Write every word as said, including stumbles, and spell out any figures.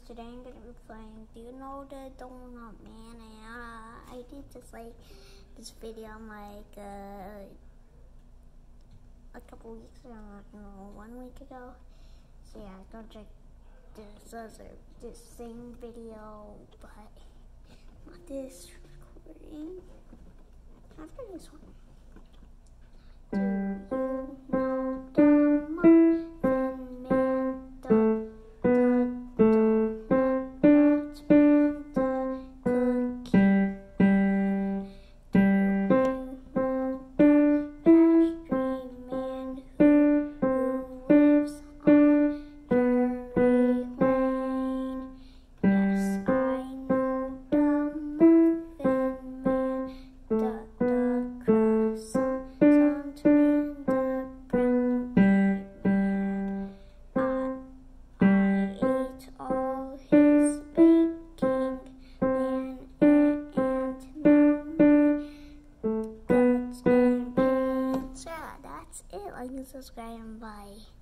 today I'm gonna be playing. Do you know the Donut Man? And uh, I did just like this video like uh, a couple weeks ago, no, one week ago. So yeah, go check this other this same video, but not this recording. After this one. Do you know the Muffin Man? The the Donut Man, the Cookie Man. Do you know the Pastry Man who who lives on Drury Lane? Yes, I know the Muffin Man, the the Croissant Man, the Brownie Man. I I ate all his baking, man, and, and now my guts and pains. Yeah, that's it. Like and subscribe and bye.